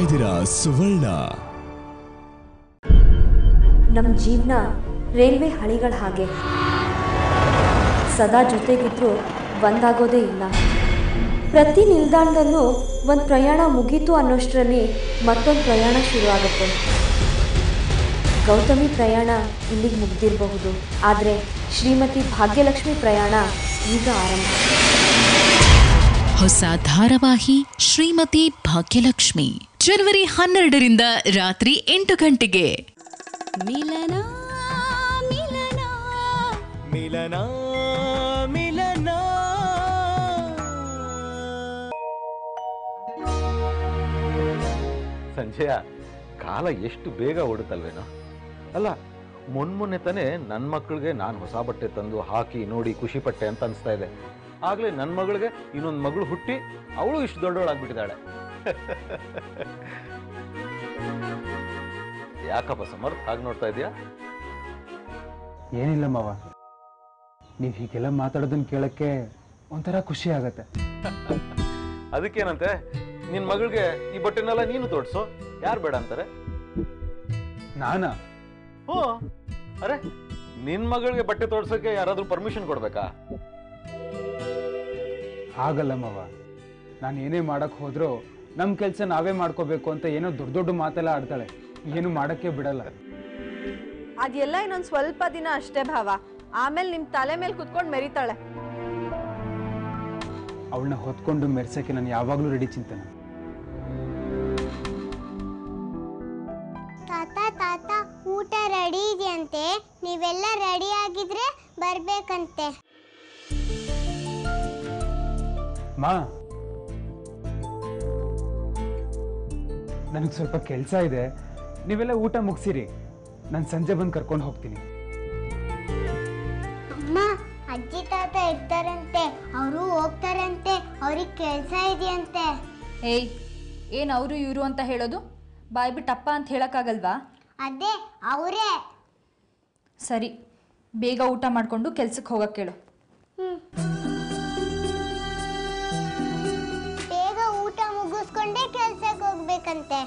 ಇದ್ದೀರಾ ಸುವರ್ಣ. ನಮ್ಮ ಜೀವನ ರೈಲ್ವೆ ಹಳಿಗಳ ಹಾಗೆ, ಸದಾ ಜೊತೆಗಿದ್ರೂ ಒಂದಾಗೋದೇ ಇಲ್ಲ. ಪ್ರತಿ ನಿಲ್ದಾಣದಲ್ಲೂ ಒಂದು ಪ್ರಯಾಣ ಮುಗೀತು ಅನ್ನೋಷ್ಟರಲ್ಲಿ ಮತ್ತೊಂದು ಪ್ರಯಾಣ ಶುರುವಾಗುತ್ತೆ. ಗೌತಮಿ ಪ್ರಯಾಣ ಇಲ್ಲಿಗೆ ಮುಗ್ದಿರಬಹುದು, ಆದರೆ ಶ್ರೀಮತಿ ಭಾಗ್ಯಲಕ್ಷ್ಮಿ ಪ್ರಯಾಣ ಈಗ ಆರಂಭ. ಹೊಸ ಧಾರಾವಾಹಿ ಶ್ರೀಮತಿ ಭಾಗ್ಯಲಕ್ಷ್ಮಿ ಜನವರಿ 12ರಿಂದ ರಾತ್ರಿ 8 ಗಂಟೆಗೆ. ಮಿಲನ ಮಿಲನ ಮಿಲನ ಮಿಲನ. ಸಂಜಯ, ಕಾಲ ಎಷ್ಟು ಬೇಗ ಓಡುತ್ತಲ್ವೇನೋ. ಅಲ್ಲ, ಮೊನ್ನೆ ತಾನೇ ನನ್ನ ಮಕ್ಕಳಿಗೆ ನಾನು ಹೊಸ ಬಟ್ಟೆ ತಂದು ಹಾಕಿ ನೋಡಿ ಖುಷಿ ಪಟ್ಟೆ ಅಂತ ಅನಿಸ್ತಾ ಇದೆ. ಆಗ್ಲೇ ನನ್ನ ಮಗಳಿಗೆ ಇನ್ನೊಂದು ಮಗಳು ಹುಟ್ಟಿ ಅವಳು ಇಷ್ಟು ದೊಡ್ಡವಳಾಗ್ಬಿಟ್ಟಿದ್ದಾಳೆ. ಯಾಕಪ್ಪ ಸಮರ್ ಹಾಗೆ ನೋಡ್ತಾ ಇದೀಯಾ? ಏನಿಲ್ಲ ಮಾವ, ನೀವು ಹೀಗೆಲ್ಲ ಮಾತಾಡೋದನ್ನ ಕೇಳಕ್ಕೆ ಒಂಥರ ಖುಷಿ ಆಗತ್ತೆ. ಅದಕ್ಕೇನಂತೆ, ನಿನ್ ಮಗಳಿಗೆ ಈ ಬಟ್ಟೆನೆಲ್ಲ ನೀನು ತೋಡ್ಸು, ಯಾರು ಬೇಡ ಅಂತಾರೆ? ನಾನಾ? ಹ್ಞೂ. ಅರೆ, ನಿನ್ ಮಗಳಿಗೆ ಬಟ್ಟೆ ತೋಡ್ಸೋಕೆ ಯಾರಾದ್ರೂ ಪರ್ಮಿಷನ್ ಕೊಡ್ಬೇಕಾ? ಹಾಗಲ್ಲ ಮಾವ, ನಾನು ಏನೇ ಮಾಡಕ್ ಹೋದ್ರೂ ನಮ್ಮ ಕೆಲಸ ನಾವೇ ಮಾಡ್ಕೋಬೇಕು ಅಂತ ಏನೋ ದೊಡ್ಡ ದೊಡ್ಡ ಮಾತೆಲ್ಲ ಆಡ್ತಾಳೆ, ಏನು ಮಾಡಕ್ಕೆ ಬಿಡಲ್ಲ. ಅದೆಲ್ಲ ಇನ್ನೊಂದು ಸ್ವಲ್ಪ ದಿನ ಅಷ್ಟೇ ಭಾವ, ಆಮೇಲೆ ನಿಮ್ ತಲೆ ಮೇಲೆ ಕುತ್ಕೊಂಡು ಮೆರಿತಾಳೆ. ಅವಳನ್ನ ಹೊತ್ಕೊಂಡು ಮೆರ್ಸಕ್ಕೆ ನಾನು ಯಾವಾಗ್ಲೂ ರೆಡಿ ಚಿಂತನ. ತಾತ ತಾತ, ಊಟ ರೆಡಿ ಇದೆಯಂತೆ, ನೀವೆಲ್ಲ ರೆಡಿ ಆಗಿದ್ರೆ ಬರ್ಬೇಕಂತೆ. ಮಾ, ನನಗೆ ಸ್ವಲ್ಪ ಕೆಲಸ ಇದೆ, ನೀವೆಲ್ಲ ಊಟ ಮುಗಿಸಿರಿ, ನಾನು ಸಂಜೆ ಬಂದು ಕರ್ಕೊಂಡು ಹೋಗ್ತೀನಿ. ಅಮ್ಮ, ಅಜ್ಜಿ ತಾತ ಇರ್ತಾರಂತೆ, ಅವರು ಹೋಗ್ತಾರಂತೆ, ಅವ್ರಿಗೆ ಕೆಲಸ ಇದೆಯಂತೆ. ಏಯ್, ಏನು ಅವರು ಇವರು ಅಂತ ಹೇಳೋದು? ಬಾಯ್ ಬಿಟ್ಟಪ್ಪ ಅಂತ ಹೇಳೋಕ್ಕಾಗಲ್ವಾ? ಅದೇ ಅವರೇ. ಸರಿ, ಬೇಗ ಊಟ ಮಾಡಿಕೊಂಡು ಕೆಲ್ಸಕ್ಕೆ ಹೋಗಕ್ಕೆ ಹೇಳು. ಬೇಗ ಊಟ ಮುಗಿಸ್ಕೊಂಡೇ ಕೆಲ್ಸಕ್ಕೆ ಹೋಗ್ಬೇಕಂತೆ.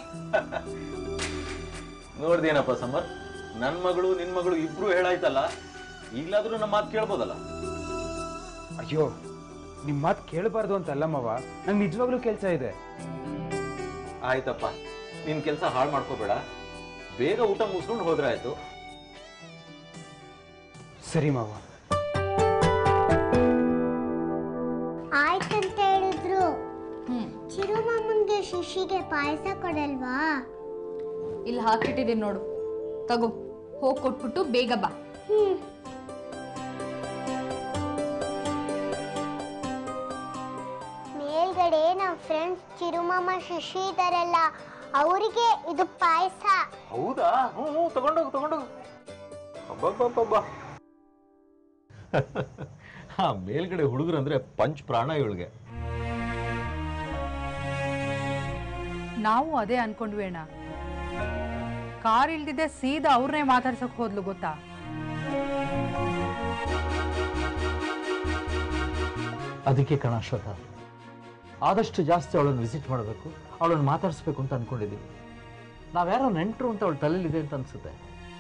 ನೋಡ್ದೇನಪ್ಪ ಸಮರ್, ನನ್ ಮಗಳು ನಿನ್ ಮಗಳು ಇಬ್ರು ಹೇಳಾಯ್ತಲ್ಲ, ಈಗ್ಲಾದ್ರೂ ನಮ್ಮ ಮಾತು ಕೇಳ್ಬೋದಲ್ಲ? ಅಯ್ಯೋ, ನಿಮ್ಮ ಮಾತು ಕೇಳಬಾರ್ದು ಅಂತಲ್ಲ ಮಾವ, ನಂಗೆ ನಿಜವಾಗ್ಲೂ ಕೆಲಸ ಇದೆ. ಆಯ್ತಪ್ಪ, ನಿನ್ ಕೆಲಸ ಹಾಳು ಮಾಡ್ಕೋಬೇಡ, ಬೇಗ ಊಟ ಮುಗಿಸ್ಕೊಂಡು ಹೋದ್ರೆ ಆಯ್ತು. ಸರಿ ಮಾವ. ಆಯ್ತಂತ ಹೇಳಿದ್ರು. ಚಿರುಮಮ್ಮನ್ಗೆ ಶಿಶಿಗೆ ಪಾಯಸ ಕೊಡಲ್ವಾ? ಇಲ್ಲಿ ಹಾಕಿಟ್ಟಿದ್ದೀನಿ ನೋಡು, ತಗೋ, ಹೋಗಿ ಕೊಟ್ಬಿಟ್ಟು ಬೇಗ ಬಾ. ಮೇಲ್ಗಡೆ ನಮ್ಮ ಫ್ರೆಂಡ್ಸ್ ಚಿರುಮಮ್ಮ ಶಿಶಿ ಇದಾರಲ್ಲ, ಅವರಿಗೆ ಇದು ಪಾಯಸ. ಹೌದಾ? ಹ್ಞೂ, ತಗೊಂಡೋಗು ತಗೊಂಡೋಗು. ಅಬ್ಬಬ್ಬಬ್ಬ. ಹಾ, ಮೇಲ್ಗಡೆ ಹುಡುಗರಂದ್ರೆ ಪಂಚ್ ಪ್ರಾಣ ಇವಳಿಗೆ. ನಾವು ಅದೇ ಅನ್ಕೊಂಡ್ವಿ ಅಣ್ಣ. ಕಾರ್ ಇಲ್ದಿದ್ದೆ ಸೀದಾ ಅವ್ರನ್ನೇ ಮಾತಾಡ್ಸಕ್ ಹೋದ್ಲು ಗೊತ್ತಾ? ಅದಕ್ಕೆ ಕಣ ಶ್ರದ್ಧಾ, ಆದಷ್ಟು ಜಾಸ್ತಿ ಅವಳನ್ನು ವಿಸಿಟ್ ಮಾಡಬೇಕು, ಅವಳನ್ನು ಮಾತಾಡಿಸ್ಬೇಕು ಅಂತ ಅನ್ಕೊಂಡಿದ್ದೀವಿ. ನಾವ್ಯಾರೋ ನೆಂಟರು ಅಂತ ಅವಳ ತಲೆಯಲ್ಲಿದೆ ಅಂತ ಅನ್ಸುತ್ತೆ.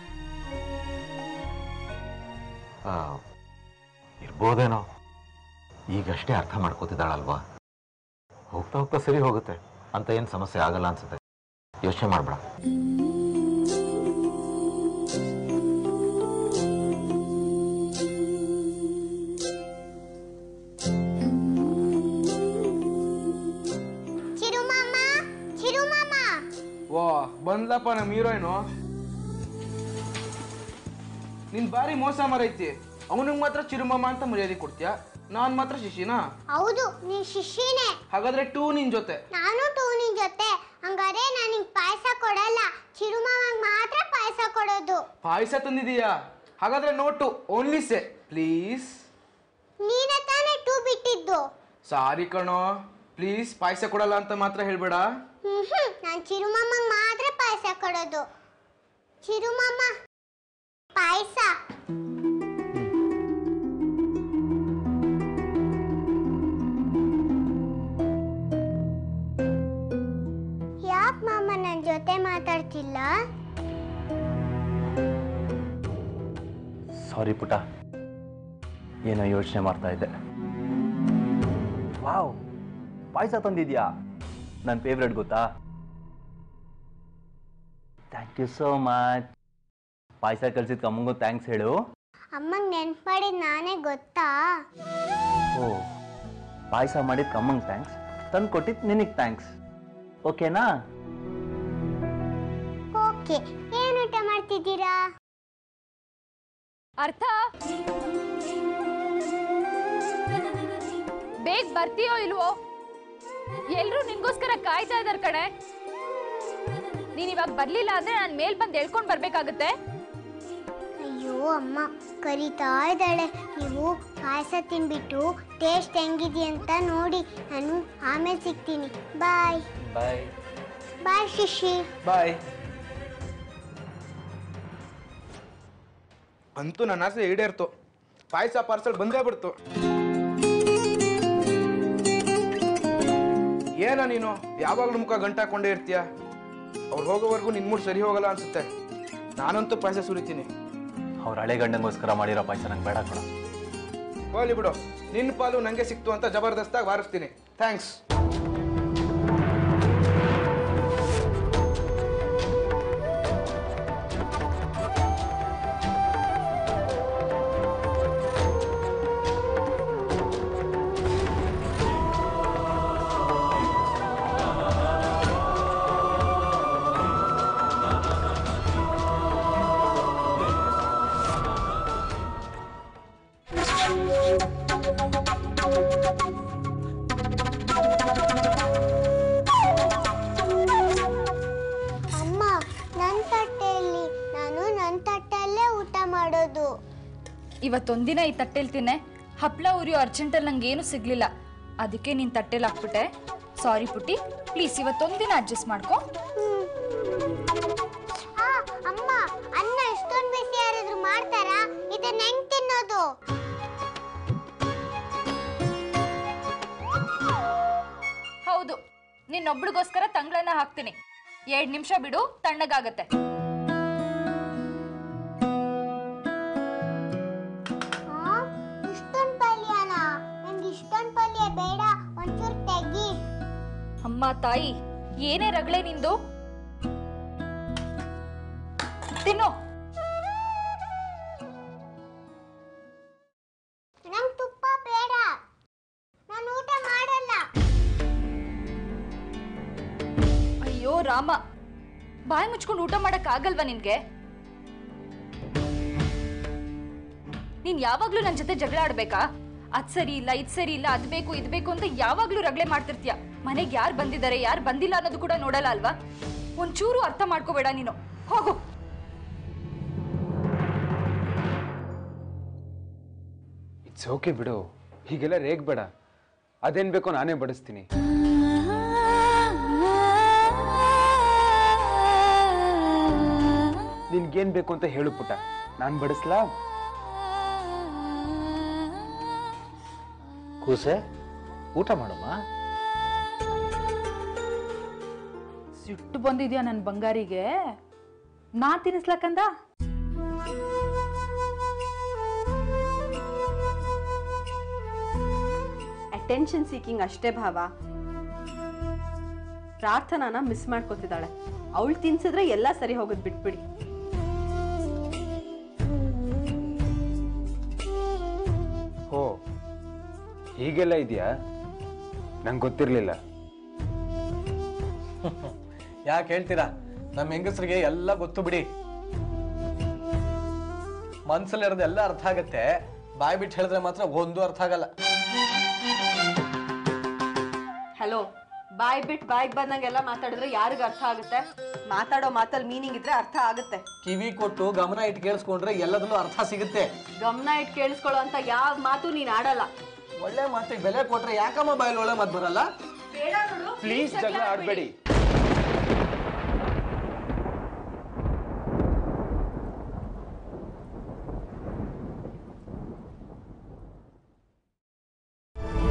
ಇರ್ಬೋದೇನೋ, ಈಗಷ್ಟೇ ಅರ್ಥ ಮಾಡ್ಕೋತಿದ್ದಾಳಲ್ವಾ, ಹೋಗ್ತಾ ಹೋಗ್ತಾ ಸರಿ ಹೋಗುತ್ತೆ ಅಂತ ಏನು ಸಮಸ್ಯೆ ಆಗಲ್ಲ ಅನ್ಸುತ್ತೆ. ಯೋಚನೆ ಮಾಡ್ಬೇಡ. ವಾ, ಬಂದ್ಲಪ್ಪ ನಮ್ಮ ಹೀರೋಯಿನು. ನಿನ್ ಬಾರಿ ಮೋಸ ಮರೈತಿ. ಅವನಿಗೆ ಮಾತ್ರ ಚಿರುಮಮ್ಮ ಅಂತ ಮರ್ಯಾದೆ ಕೊಡ್ತೀಯ, ನಾನ್ ಮಾತ್ರ ಶಿಶಿನಾ? ಹೌದು, ನೀನ್ ಶಿಶಿನೇ. ಹಾಗಾದ್ರೆ ಟೂ ನಿನ್ ಜೊತೆ. ನಾನು ಟೂ ನಿನ್ ಜೊತೆ. ಹಂಗಾರೆ ನಾನು ನಿಂಗೆ ಪಾಯಸ ಕೊಡಲ್ಲ, ಚಿರುಮಮ್ಮಂಗೆ ಮಾತ್ರ ಪಾಯಸ ಕೊಡೋದು. ಪಾಯಸ ತಂದಿದೀಯಾ? ಹಾಗಾದ್ರೆ ನೋಟು, ಓನ್ಲಿ ಸೇ ಪ್ಲೀಸ್. ನೀನೇ ತಾನೇ ಟೂ ಬಿಟ್ಟಿದ್ದು. ಸಾರಿ ಕಣೋ, ಪ್ಲೀಸ್ ಪಾಯಸ ಕೊಡಲ್ಲ ಅಂತ ಮಾತ್ರ ಹೇಳ್ಬೇಡ. ನಾನು ಚಿರುಮಮ್ಮಂಗೆ ಮಾತ್ರ ಪಾಯಸ ಕೊಡೋದು. ಚಿರುಮಮ್ಮ ಪಾಯಸ. ಯಾಕೆ ಮಾಮ ನನ್ನ ಜೊತೆ ಮಾತಾಡ್ತಿಲ್ಲ? ಸಾರಿ ಪುಟ, ಏನೋ ಯೋಚನೆ ಮಾಡ್ತಾ ಇದ್ದೆ. ವಾವ್, ಪಾಯಸ ತಂದಿದ್ಯಾ? ನನ್ನ ಫೇವ್ರೆಟ್ ಗೊತ್ತಾ? Thank you so much. ಪಾಯಸ ಕಲ್ಸಿದ್ಕೆ ಅಮ್ಮಂಗೂ ಥ್ಯಾಂಕ್ಸ್ ಹೇಳು. ಅಮ್ಮಂಗೆ ನೆನ್ಪು ಮಾಡಿದ್ ನಾನೇ ಗೊತ್ತಾ? ಓ, ಪಾಯಸ ಮಾಡಿದ್ಕೆ ಅಮ್ಮಂಗೆ ಥ್ಯಾಂಕ್ಸ್, ತಂದು ಕೊಟ್ಟಿದ್ದು ನಿನಗೆ ಥ್ಯಾಂಕ್ಸ್. ಓಕೆನಾ? ಓಕೆ. ಏನು ಊಟ ಮಾಡ್ತಿದ್ದೀರಾ? ಅರ್ಥ ಬೇಗ ಬರ್ತೀಯೋ ಇಲ್ವೋ? ಎಲ್ರೂ ನಿನ್ಗೋಸ್ಕರ ಕಾಯ್ತಾ ಇದಾರೆ ಕಣೆ. ನೀನ್ ಇವಾಗ ಬರ್ಲಿಲ್ಲ ಅಂದ್ರೆ ನಾನು ಮೇಲ್ ಬಂದು ಎಳ್ಕೊಂಡ್ ಬರ್ಬೇಕಾಗತ್ತೆ. ಅಯ್ಯೋ ಅಮ್ಮ ಕರೀತಾ ಇದ್ದಾಳೆ. ನೀವು ಪಾಯಸ ತಿನ್ಬಿಟ್ಟು ಟೇಸ್ಟ್ ಹೆಂಗಿದೆಯಂತ ನೋಡಿ, ನಾನು ಆಮೇಲೆ ಸಿಗ್ತೀನಿ. ಬಾಯ್ ಬಾಯ್. ಬಾಯ್ ಶಿಶಿ. ಬಾಯ್. ಅಂತೂ ನನ್ನ ಆಸೆ ಈಡೇರ್ತು. ಪಾಯಸ ಪಾರ್ಸಲ್ ಬಂದೇ ಬಿಡ್ತು. ಏನ ನೀನು ಯಾವಾಗಲೂ ಮುಖ ಗಂಟಾಕೊಂಡೇ ಇರ್ತೀಯ? ಅವ್ರು ಹೋಗೋವರೆಗೂ ನಿನ್ ಮೂಡ್ ಸರಿ ಹೋಗಲ್ಲ ಅನ್ಸುತ್ತೆ. ನಾನಂತೂ ಪಾಯಸ ಸುರಿತೀನಿ. ಅವ್ರ ಹಳೆ ಗಂಡಂಗೋಸ್ಕರ ಮಾಡಿರೋ ಪಾಯಸ ನಂಗೆ ಬೇಡ ಕೊಡ. ಹೋಗ್ಲಿ ಬಿಡು, ನಿನ್ನ ಪಾಲು ನಂಗೆ ಸಿಕ್ತು ಅಂತ ಜಬರ್ದಸ್ತಾಗಿ ವಾರಿಸ್ತೀನಿ. ಥ್ಯಾಂಕ್ಸ್. ಅಮ್ಮ ನನ್ನ ತಟ್ಟೆಯಲ್ಲಿ, ನಾನು ನನ್ನ ತಟ್ಟೆಯಲ್ಲೇ ಊಟ ಮಾಡೋದು. ಇವತ್ತೊಂದಿನ ಈ ತಟ್ಟೆಲ್ ತಿನ್ನೆ. ಹಪ್ಳ ಉರಿಯೋ ಅರ್ಜೆಂಟಲ್ಲಿ ನಂಗೇನು ಸಿಗ್ಲಿಲ್ಲ, ಅದಕ್ಕೆ ನೀನ್ ತಟ್ಟೆಲ್ ಹಾಕ್ಬಿಟ್ಟೆ. ಸಾರಿ ಪುಟ್ಟಿ, ಪ್ಲೀಸ್ ಇವತ್ತೊಂದಿನ ಅಡ್ಜಸ್ಟ್ ಮಾಡ್ಕೊ. ಅಮ್ಮ ಅನ್ನ ಇಷ್ಟೊಂದು ಬಿಸಿ ಯಾರಾದ್ರೂ ಮಾಡ್ತಾರಾ? ಇದನ್ನ ಹೆಂಗ್ ತಿನ್ನೋದು? ಹೌದು, ನಿನ್ನೊಬ್ಳಿಗೋಸ್ಕರ ತಂಗ್ಳನ್ನ ಹಾಕ್ತೀನಿ. 2 ನಿಮಿಷ ಬಿಡು, ತಣ್ಣಗಾಗತ್ತೆ. ಇಷ್ಟೊಂದು ಪಲ್ಯನ? ನಂಗೆ ಇಷ್ಟೊಂದು ಪಲ್ಯ ಬೇಡ, ಒಂಚೂರು ತೆಗಿ. ಅಮ್ಮ ತಾಯಿ, ಏನೇ ರಗಳೆ ನಿಂದು? ತಿನ್ನು. ನಂಗೆ ತುಪ್ಪ ಬೇಡ, ನಾನು ಊಟ ಮಾಡಲ್ಲ. ಅಯ್ಯೋ ರಾಮ, ಬಾಯಿ ಮುಚ್ಕೊಂಡು ಊಟ ಮಾಡಕ್ ಆಗಲ್ವಾ ನಿನ್ಗೆ? ನೀನ್ ಯಾವಾಗ್ಲೂ ನನ್ ಜೊತೆ ಜಗಳ ಆಡ್ಬೇಕಾ? ಅದ್ ಸರಿ ಇಲ್ಲ, ಇದ್ ಸರಿ ಇಲ್ಲ, ಅದ್ ಬೇಕು ಇದ್ ಬೇಕು ಅಂತ ಯಾವಾಗ್ಲೂ ರಗಳೆ ಮಾಡ್ತಿರ್ತೀಯ. ಮನೆಗೆ ಯಾರು ಬಂದಿದ್ದಾರೆ ಯಾರು ಬಂದಿಲ್ಲ ಅನ್ನೋದು ಕೂಡ ನೋಡಲ್ಲ ಅಲ್ವಾ? ಒಂಚೂರು ಅರ್ಥ ಮಾಡ್ಕೋಬೇಡ ನೀನು. ಹೋಗು. ಇಟ್ಸ್ ಓಕೆ ಬಿಡು, ಹೀಗೆಲ್ಲ ರೇಗ್ಬೇಡ. ಅದೇನ್ ಬೇಕೋ ನಾನೇ ಬಡಿಸ್ತೀನಿ. ನಿನ್ಗೇನ್ ಬೇಕು ಅಂತ ಹೇಳು ಪುಟ್ಟ, ನಾನ್ ಬಡಿಸ್ಲಾ? ಕೂಸೆ, ಊಟ ಮಾಡಮ್ಮ. ಸಿಟ್ಟು ಬಂದಿದ್ಯಾ ನನ್ನ ಬಂಗಾರಿಗೆ? ನಾ ತಿನ್ನಿಸ್ಲಕ್ಕಂದ? ಅಟೆನ್ಷನ್ ಸೀಕಿಂಗ್ ಅಷ್ಟೇ ಭಾವ. ಪ್ರಾರ್ಥನಾನ ಮಿಸ್ ಮಾಡ್ಕೋತಿದ್ದಾಳೆ. ಅವಳು ತಿನ್ಸಿದ್ರೆ ಎಲ್ಲ ಸರಿ ಹೋಗೋದು, ಬಿಟ್ಬಿಡಿ. ಓ, ಹೀಗೆಲ್ಲ ಇದೆಯಾ? ನಂಗೆ ಗೊತ್ತಿರ್ಲಿಲ್ಲ. ಯಾಕೆ ಹೇಳ್ತೀರಾ? ನಮ್ಮ ಹೆಂಗಸರಿಗೆ ಎಲ್ಲ ಗೊತ್ತು ಬಿಡಿ. ಮನ್ಸಲ್ಲಿರೋದು ಎಲ್ಲ ಅರ್ಥ ಆಗತ್ತೆ, ಬಾಯ್ ಬಿಟ್ಟು ಹೇಳಿದ್ರೆ ಮಾತ್ರ ಒಂದು ಅರ್ಥ ಆಗಲ್ಲ. ಹಲೋ, ಬಾಯ್ ಬಿಟ್ಟು ಬಾಯಿಗೆ ಬಂದಂಗೆಲ್ಲ ಮಾತಾಡಿದ್ರೆ ಯಾರಿಗ ಅರ್ಥ ಆಗುತ್ತೆ? ಮಾತಾಡೋ ಮಾತಲ್ಲಿ ಮೀನಿಂಗ್ ಇದ್ರೆ ಅರ್ಥ ಆಗುತ್ತೆ. ಕಿವಿ ಕೊಟ್ಟು ಗಮನ ಇಟ್ಟು ಕೇಳಿಸ್ಕೊಂಡ್ರೆ ಎಲ್ಲದಲ್ಲೂ ಅರ್ಥ ಸಿಗುತ್ತೆ. ಗಮನ ಇಟ್ಟು ಕೇಳಿಸ್ಕೊಳ್ಳೋ ಅಂತ ಯಾವ ಮಾತು ನೀನ್ ಆಡಲ್ಲ. ಒಳ್ಳೆ ಮಾತಿಗೆ ಬೆಲೆ ಕೊಟ್ರೆ ಯಾಕಮ್ಮ ಬಾಯಲ್ಲಿ ಒಳ್ಳೆ ಮಾತು ಬರಲ್ಲ? ಪ್ಲೀಸ್ ಜಗಳ ಆಡ್ಬೇಡಿ.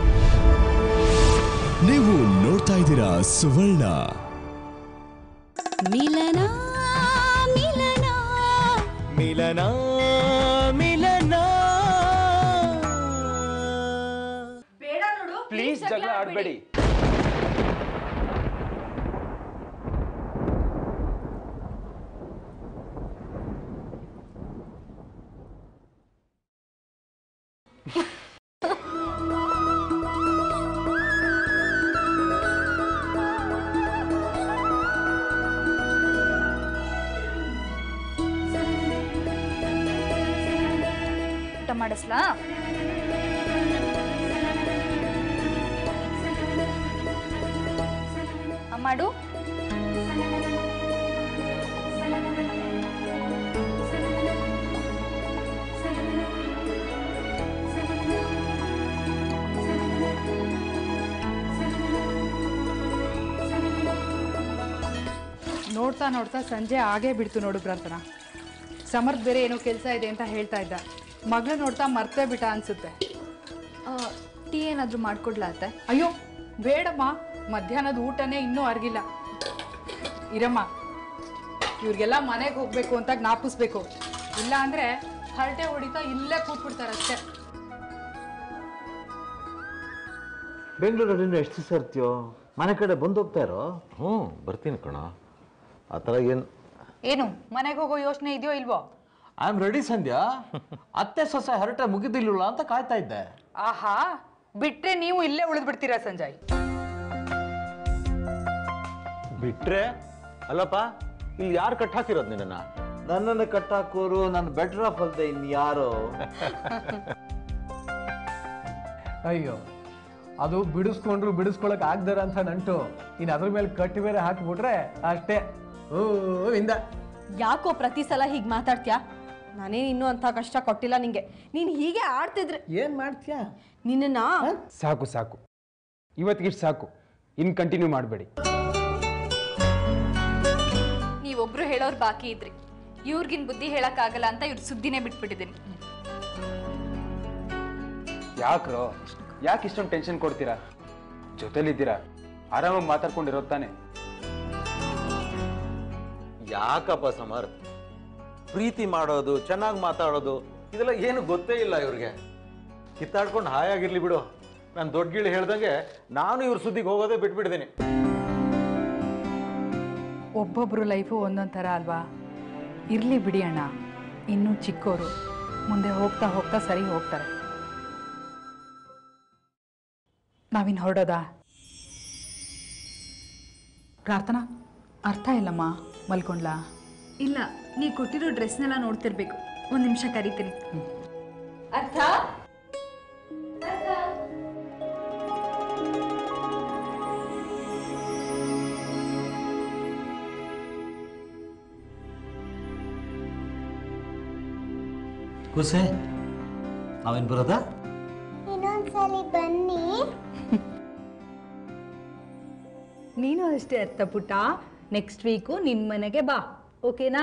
ನೀವು ನೋಡ್ತಾ ಇದ್ದೀರಾ ಸುವರ್ಣ. ಮಿಲನ ಮಿಲನ ಮಿಲನ ಮಿಲನ. ಬೇಡ ನೋಡು, ಪ್ಲೀಸ್ ಜಗಳ ಆಡಬೇಡಿ. ಊಟ ಮಾಡಿಸ್ಲಾ? ಮಾಡು. ನೋಡ್ತಾ ನೋಡ್ತಾ ಸಂಜೆ ಆಗೇ ಬಿಡ್ತು ನೋಡು ಪ್ರಾರ್ಥನಾ. ಸಮರ್ಥ ಬೇರೆ ಏನೋ ಕೆಲಸ ಇದೆ ಅಂತ ಹೇಳ್ತಾ ಇದ್ದ. ಮಗಳು ನೋಡ್ತಾ ಮರ್ತೇ ಬಿಟ್ಟ ಅನ್ಸುತ್ತೆ. ಟೀ ಏನಾದರೂ ಮಾಡ್ಕೊಡ್ಲಾ ಅತ್ತೆ? ಅಯ್ಯೋ ಬೇಡಮ್ಮ, ಮಧ್ಯಾಹ್ನದ ಊಟನೇ ಇನ್ನೂ ಅರ್ಗಿಲ್ಲ. ಇರಮ್ಮ, ಇವ್ರಿಗೆಲ್ಲ ಮನೆಗೆ ಹೋಗ್ಬೇಕು ಅಂತ ಜ್ಞಾಪಿಸ್ಬೇಕು. ಇಲ್ಲ ಅಂದ್ರೆ ಹರಟೆ ಹೊಡಿತಾ ಇಲ್ಲೇ ಕೂತ್ಬಿಡ್ತಾರಷ್ಟೇ. ಬೆಂಗಳೂರಲ್ಲಿ ಎಷ್ಟು ದಿವಸ ಇರ್ತೀಯೋ? ಮನೆ ಕಡೆ ಬಂದು ಹೋಗ್ತಾ ಇರೋ? ಹ್ಞೂ ಬರ್ತೀನಿ ಕಣ. ಆ ಥರ ಏನು ಮನೆಗೆ ಹೋಗೋ ಯೋಚನೆ ಇದೆಯೋ ಇಲ್ವೋ? I am ready Sandhya. ಅತ್ತೆ ಸೊಸೆ ಹರಟೆ ಮುಗಿದಿಲ್ಲ ಅಂತ ಕಾಯ್ತಾ ಇದ್ದೆ. ಆಹಾ, ಬಿಟ್ರೆ ನೀವು ಇಲ್ಲೇ ಉಳಿದು ಬಿಡ್ತೀರಾ ಸಂಜಯ್. ಬಿಟ್ರೆ ಅಲ್ಲಪ್ಪ, ಇಲ್ಲಿ ಯಾರು ಕಟ್ ಹಾಕಿರೋದು ನಿನ್ನ? ನನ್ನನ್ನು ಕಟ್ಟಾಕೋರು ನನ್ನ ಬೆಟರ್ ಆಫ್ ಅಲ್ದೆ ಇನ್ಯಾರೋ. ಅಯ್ಯೋ, ಅದು ಬಿಡಿಸ್ಕೊಂಡ್ರು ಬಿಡಿಸ್ಕೊಳಕ್ ಆಗ್ದಾರ ಅಂತ ನಂಟು. ಇನ್ನು ಅದ್ರ ಮೇಲೆ ಕಟ್ಟಿ ಬೇರೆ ಹಾಕಿಬಿಟ್ರೆ ಅಷ್ಟೇ. ಓ ಇಂದ ಯಾಕೋ ಪ್ರತಿ ಸಲ ಹೀಗೆ ಮಾತಾಡ್ತೀಯಾ? ನಾನೇನು ಇನ್ನೂ ಅಂತ ಕಷ್ಟ ಕೊಟ್ಟಿಲ್ಲ ನಿಂಗೆ. ನೀನು ಹೀಗೆ ಆಡ್ತಿದ್ರೆ ಏನ್ ಮಾಡ್ತೀಯಾ? ನಿನ್ನ ಸಾಕು ಸಾಕು, ಇವತ್ತಿಗಿಷ್ಟು ಸಾಕು. ಇನ್ನು ಕಂಟಿನ್ಯೂ ಮಾಡಬೇಡಿ. ನೀವೊಬ್ರು ಹೇಳೋರು ಬಾಕಿ ಇದ್ರಿ. ಇವ್ರಿಗಿನ್ ಬುದ್ಧಿ ಹೇಳಕ್ಕಾಗಲ್ಲ ಅಂತ ಇವ್ರ ಸುದ್ದಿನೇ ಬಿಟ್ಬಿಟ್ಟಿದ್ದೀನಿ. ಯಾಕ್ರೋ, ಯಾಕೆ ಇಷ್ಟೊಂದು ಟೆನ್ಷನ್ ಕೊಡ್ತೀರಾ? ಜೊತೆಲಿದ್ದೀರಾ, ಆರಾಮಾಗಿ ಮಾತಾಡ್ಕೊಂಡಿರೋದು ತಾನೆ. ಯಾಕಪ್ಪ ಸಮರ್, ಪ್ರೀತಿ ಮಾಡೋದು, ಚೆನ್ನಾಗಿ ಮಾತಾಡೋದು ಇದೆಲ್ಲ ಏನು ಗೊತ್ತೇ ಇಲ್ಲ ಇವ್ರಿಗೆ. ಕಿತ್ತಾಡ್ಕೊಂಡು ಹಾಯಾಗಿರ್ಲಿ ಬಿಡು. ನಾನು ದೊಡ್ಡ ಗಿಳಿ ಹೇಳ್ದಂಗೆ ನಾನು ಇವ್ರ ಸುದ್ದಿಗೆ ಹೋಗೋದೇ ಬಿಟ್ಬಿಡ್ತೀನಿ. ಒಬ್ಬೊಬ್ರು ಲೈಫು ಒಂದೊಂದು ಥರ ಅಲ್ವಾ? ಇರಲಿ ಬಿಡಿ ಅಣ್ಣ, ಇನ್ನೂ ಚಿಕ್ಕೋರು, ಮುಂದೆ ಹೋಗ್ತಾ ಹೋಗ್ತಾ ಸರಿ ಹೋಗ್ತಾರೆ. ನಾವಿನ್ನು ಹೊರಡೋದಾ? ಪ್ರಾರ್ಥನಾ, ಅರ್ಥ ಇಲ್ಲಮ್ಮ, ಮಲ್ಕೊಂಡ್ಲಾ? ಇಲ್ಲ, ನೀ ಕೊಟ್ಟಿರೋ ಡ್ರೆಸ್ನೆಲ್ಲ ನೋಡ್ತಿರ್ಬೇಕು. ಒಂದು ನಿಮಿಷ ಕರಿತೀನಿ. ಅರ್ಥ? ಕುಸೆ, ನಾವೇನು ಬರೋದಾ? ಇನ್ನೊಂದ್ಸಲಿ ಬನ್ನಿ. ನೀನು ಅಷ್ಟೇ ಅರ್ಥ ಪುಟ್ಟ. ನೆಕ್ಸ್ಟ್ ವೀಕು ನಿನ್ನ ಮನೆಗೆ ಬಾ, ಓಕೆನಾ?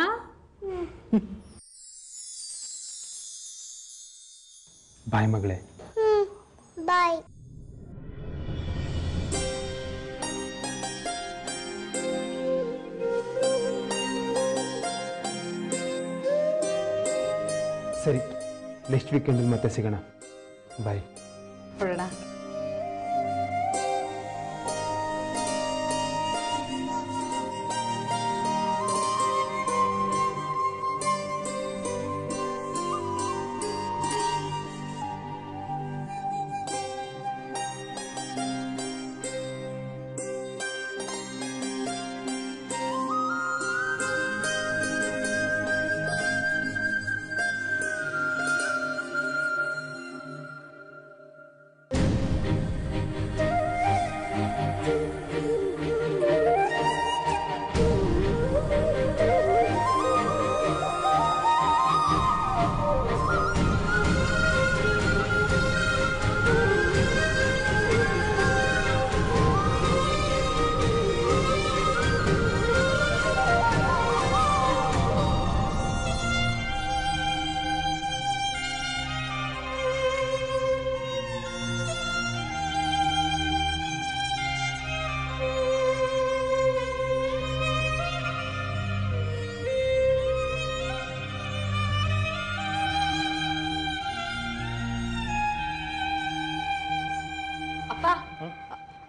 ಬಾಯ್ ಮಗಳೇ. ಬಾಯ್. ಸರಿ, ನೆಕ್ಸ್ಟ್ ವೀಕೆಂಡಲ್ಲಿ ಮತ್ತೆ ಸಿಗೋಣ. ಬಾಯ್. ಹೊರಡೋಣ.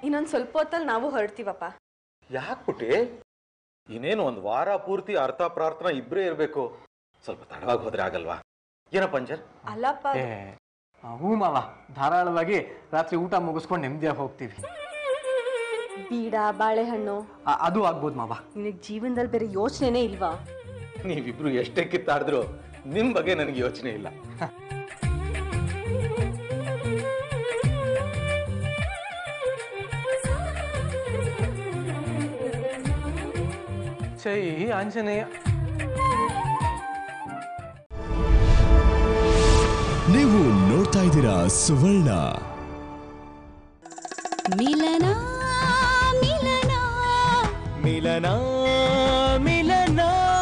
ಇನ್ನೊಂದು ಸ್ವಲ್ಪ ಹೊತ್ತಲ್ಲಿ ನಾವು ಹೊರಡ್ತೀವಪ್ಪ. ಯಾಕೆ ಪುಟಿ? ಇನ್ನೇನು ಒಂದು ವಾರ ಪೂರ್ತಿ ಅರ್ಥ ಪ್ರಾರ್ಥನಾ ಇಬ್ಬರೇ ಇರಬೇಕು. ಸ್ವಲ್ಪ ತಡವಾಗಿ ಹೋದ್ರೆ ಆಗಲ್ವಾ? ಏನೋ ಪಂಚರ್? ಅಲ್ಲಪ್ಪ. ಹ್ಞೂ ಮಾವ, ಧಾರಾಳವಾಗಿ ರಾತ್ರಿ ಊಟ ಮುಗಿಸ್ಕೊಂಡು ನೆಮ್ಮದಿಯಾಗಿ ಹೋಗ್ತೀವಿ. ಬೀಡ ಬಾಳೆಹಣ್ಣು ಅದು ಆಗ್ಬೋದು ಮಾವ. ನಿನಗೆ ಜೀವನದಲ್ಲಿ ಬೇರೆ ಯೋಚನೆನೇ ಇಲ್ವಾ? ನೀವಿಬ್ರು ಎಷ್ಟೇ ಕಿತ್ತಾಡಿದ್ರು ನಿಮ್ ಬಗ್ಗೆ ನನಗೆ ಯೋಚನೆ ಇಲ್ಲ. ಜೈ ಆಂಜನೇಯ. ನೀವು ನೋಡ್ತಾ ಇದ್ದೀರಾ ಸುವರ್ಣ. ಮಿಲನ ಮಿಲನ ಮಿಲನ ಮಿಲನ.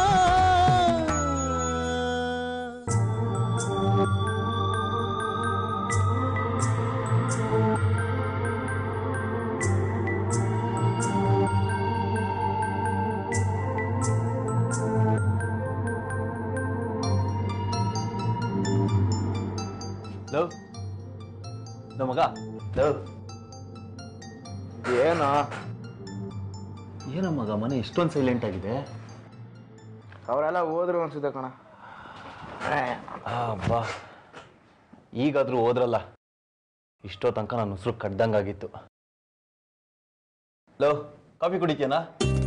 ಮಗ ಏನೋ ಮಗ ಮನೆ ಇಷ್ಟೊಂದು ಸೈಲೆಂಟ್ ಆಗಿದೆ. ಅವರೆಲ್ಲ ಹೋದ್ರು ಅನ್ಸುತ್ತೆ ಕಣ. ಬಾ, ಈಗಾದ್ರೂ ಹೋದ್ರಲ್ಲ. ಇಷ್ಟೋ ತನಕ ನಾನು ಉಸಿರು ಕಡ್ದಂಗಾಗಿತ್ತು. ಕಾಫಿ ಕುಡಿತೀನಾ?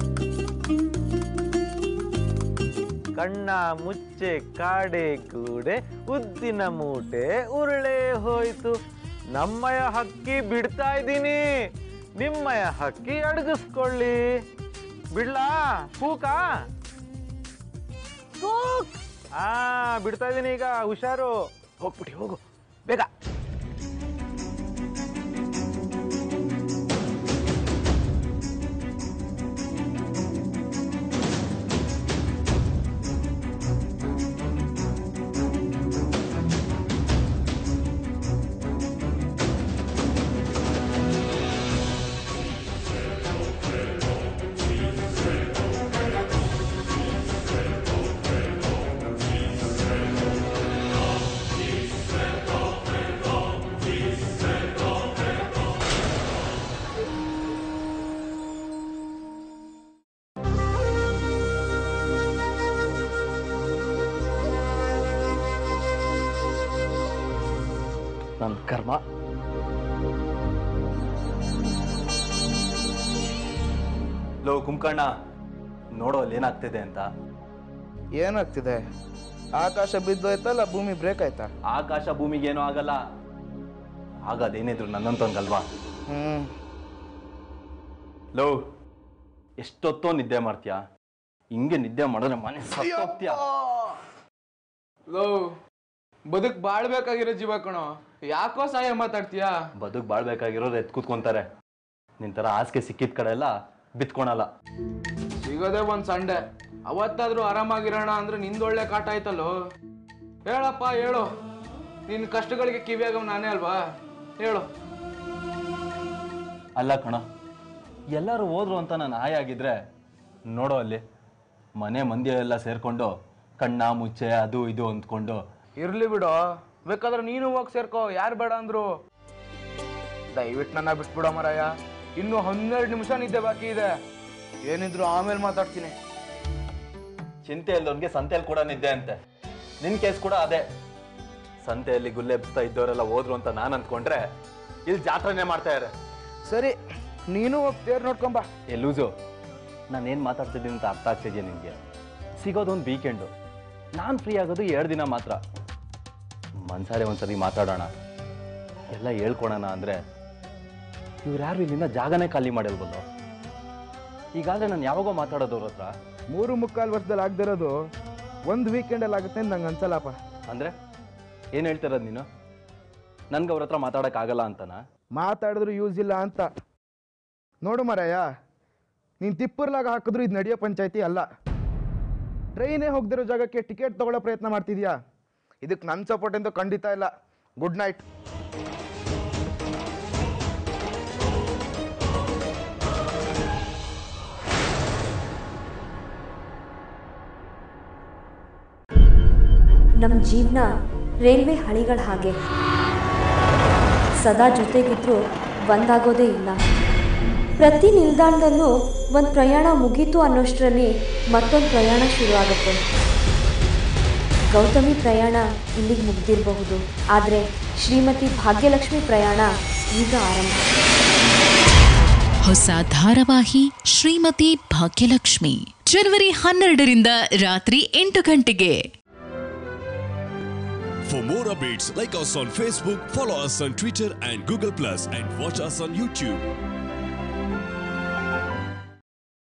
ಕಣ್ಣ ಮುಚ್ಚೆ ಕಾಡೆ ಕೂಡೆ ಉದ್ದಿನ ಮೂಟೆ ಉರುಳೆ ಹೋಯ್ತು. ನಮ್ಮಯ ಹಕ್ಕಿ ಬಿಡ್ತಾ ಇದ್ದೀನಿ, ನಿಮ್ಮಯ ಹಕ್ಕಿ ಅಡಗಿಸ್ಕೊಳ್ಳಿ. ಬಿಡ್ಲಾ ಕೂಕ? ಬಿಡ್ತಾ ಇದ್ದೀನಿ ಈಗ, ಹುಷಾರು. ಹೋಗ್ಬಿಡಿ, ಹೋಗು ಬೇಗ. ನನ್ನ ಕರ್ಮ. ಲೋ ಕುಂಕಣ್ಣ, ನೋಡೋ ಅಲ್ಲಿ ಏನಾಗ್ತಿದೆ ಅಂತ. ಏನಾಗ್ತಿದೆ? ಆಕಾಶ ಬಿದ್ದೋಯ್ತಲ್ಲ, ಭೂಮಿ ಬ್ರೇಕ್ ಆಯ್ತಾ? ಆಕಾಶ ಭೂಮಿಗೇನೂ ಆಗಲ್ಲ. ಆಗೋದೇನಿದ್ರು ನನ್ನಂತಂಗಲ್ವಾ? ಲೋ, ಎಷ್ಟೊತ್ತೋ ನಿದ್ದೆ ಮಾಡ್ತೀಯಾ? ಹಿಂಗೆ ನಿದ್ದೆ ಮಾಡಿದ್ರೆ ಮನೆ ಸತ್ತೋಗ್ತೀಯ. ಲೋ, ಬದುಕ್ ಬಾಳ್ಬೇಕಾಗಿರೋ ಜೀವ ಕಣೋ, ಯಾಕೋ ಸಹಾಯ ಮಾತಾಡ್ತೀಯಾ? ಬದುಕ್ ಬಾಳ್ಬೇಕಾಗಿರೋರು ಎತ್ ಕೂತ್ಕೊಂತಾರೆ. ನಿನ್ ತರ ಹಾಸಿಗೆ ಸಿಕ್ಕಿದ ಕಡೆ ಎಲ್ಲ ಬಿತ್ಕೊಳಲ್ಲ. ಸಿಗೋದೇ ಒಂದ್ ಸಂಡೆ, ಅವತ್ತಾದ್ರೂ ಆರಾಮಾಗಿರೋಣ ಅಂದ್ರೆ ನಿಂದೊಳ್ಳೆ ಕಾಟ ಆಯ್ತಲ್ಲೋ. ಹೇಳಪ್ಪ ಹೇಳು, ನಿನ್ ಕಷ್ಟಗಳಿಗೆ ಕಿವಿಯಾಗ ನಾನೇ ಅಲ್ವಾ? ಹೇಳು. ಅಲ್ಲ ಕಣ, ಎಲ್ಲರೂ ಹೋದ್ರು ಅಂತ ನಾನು ಆಯ ಆಗಿದ್ರೆ ನೋಡೋ ಅಲ್ಲಿ ಮನೆ ಮಂದಿ ಎಲ್ಲ ಸೇರ್ಕೊಂಡು ಕಣ್ಣ ಮುಚ್ಚೆ ಅದು ಇದು ಅಂದ್ಕೊಂಡು. ಇರ್ಲಿ ಬಿಡು, ಬೇಕಾದ್ರೆ ನೀನು ಹೋಗಿ ಸೇರ್ಕೋ, ಯಾರು ಬೇಡ ಅಂದ್ರು. ದಯವಿಟ್ಟು ನನ್ನ ಬಿಟ್ಬಿಡೋ ಮರಾಯ, ಇನ್ನು 12 ನಿಮಿಷ ನಿದ್ದೆ ಬಾಕಿ ಇದೆ. ಏನಿದ್ರು ಆಮೇಲೆ ಮಾತಾಡ್ತೀನಿ. ಚಿಂತೆ ಇಲ್ಲವನ್ಗೆ ಸಂತೆಯಲ್ಲಿ ಕೂಡ ನಿದ್ದೆ ಅಂತೆ. ನಿನ್ ಕೇಸ್ ಕೂಡ ಅದೇ. ಸಂತೆಯಲ್ಲಿ ಗುಲ್ಲೆಬ್ಸ್ತಾ ಇದ್ದವರೆಲ್ಲ ಹೋದ್ರು ಅಂತ ನಾನು ಅಂದ್ಕೊಂಡ್ರೆ ಇಲ್ಲಿ ಜಾತ್ರೆನೇ ಮಾಡ್ತಾ ಇದ್ದಾರೆ. ಸರಿ, ನೀನು ಹೋಗಿ ತೇರ್ ನೋಡ್ಕೊಂಬ. ಲೂಸು, ನಾನೇನು ಮಾತಾಡ್ತಿದ್ದೀನಿ ಅಂತ ಅರ್ಥ ಆಗ್ತಿದ್ಯಾ ನಿನಗೆ? ಸಿಗೋದೊಂದು ವೀಕೆಂಡು, ನಾನು ಫ್ರೀ ಆಗೋದು 2 ದಿನ ಮಾತ್ರ. ಮನ್ಸಾರೆ ಒಂದ್ಸರಿ ಮಾತಾಡೋಣ, ಎಲ್ಲ ಹೇಳ್ಕೊಳೋಣ ಅಂದರೆ ಇವ್ರು ಯಾರು ಇಲ್ಲಿಂದ ಜಾಗನೇ ಖಾಲಿ ಮಾಡಿಲ್ವಲ್ಲ. ಈಗಾಗಲೇ ನಾನು ಯಾವಾಗೋ ಮಾತಾಡೋದವ್ರ ಹತ್ರ 3.25 ವರ್ಷದಲ್ಲಿ ಆಗದಿರೋದು 1 ವೀಕೆಂಡಲ್ಲಿ ಆಗುತ್ತೆ ಅಂತ ನಂಗೆ ಅನ್ಸಲ್ಲಪ್ಪ. ಅಂದರೆ ಏನು ಹೇಳ್ತಿರೋದು ನೀನು? ನನ್ಗೆ ಅವ್ರ ಹತ್ರ ಮಾತಾಡೋಕ್ಕಾಗಲ್ಲ ಅಂತನಾ? ಮಾತಾಡಿದ್ರು ಯೂಸ್ ಇಲ್ಲ ಅಂತ. ನೋಡು ಮರಾಯ, ನೀನು ತಿಪ್ಪರ್ಲಾಗ ಹಾಕಿದ್ರು ಇದು ನಡೆಯೋ ಪಂಚಾಯತಿ ಅಲ್ಲ. ಟ್ರೈನೇ ಹೋಗದಿರೋ ಜಾಗಕ್ಕೆ ಟಿಕೆಟ್ ತಗೊಳ್ಳೋ ಪ್ರಯತ್ನ ಮಾಡ್ತಿದ್ಯಾ? ಇದಕ್ಕೆ ನನ್ನ ಸಪೋರ್ಟ್ ಅಂತೂ ಖಂಡಿತ ಇಲ್ಲ. Good night. ನಮ್ಮ ಜೀವನ ರೈಲ್ವೆ ಹಳಿಗಳ ಹಾಗೆ, ಸದಾ ಜೊತೆಗಿದ್ರೂ ಒಂದಾಗೋದೇ ಇಲ್ಲ. ಪ್ರತಿ ನಿಲ್ದಾಣದಲ್ಲೂ ಒಂದು ಪ್ರಯಾಣ ಮುಗೀತು ಅನ್ನೋಷ್ಟರಲ್ಲಿ ಮತ್ತೊಂದು ಪ್ರಯಾಣ ಶುರುವಾಗುತ್ತೆ. ಗೌತಮಿ ಪ್ರಯಾಣ ಇಲ್ಲಿಗೆ ಮುಗ್ದಿರಬಹುದು, ಆದರೆ ಶ್ರೀಮತಿ ಭಾಗ್ಯಲಕ್ಷ್ಮಿ ಪ್ರಯಾಣ ಈಗ ಆರಂಭ. ಹೊಸ ಧಾರಾವಾಹಿ ಶ್ರೀಮತಿ ಭಾಗ್ಯಲಕ್ಷ್ಮಿ ಜನವರಿ 12ರಿಂದ ರಾತ್ರಿ 8 ಗಂಟೆಗೆ. For more updates, like us on Facebook, follow us on Twitter and Google+, and watch us on YouTube.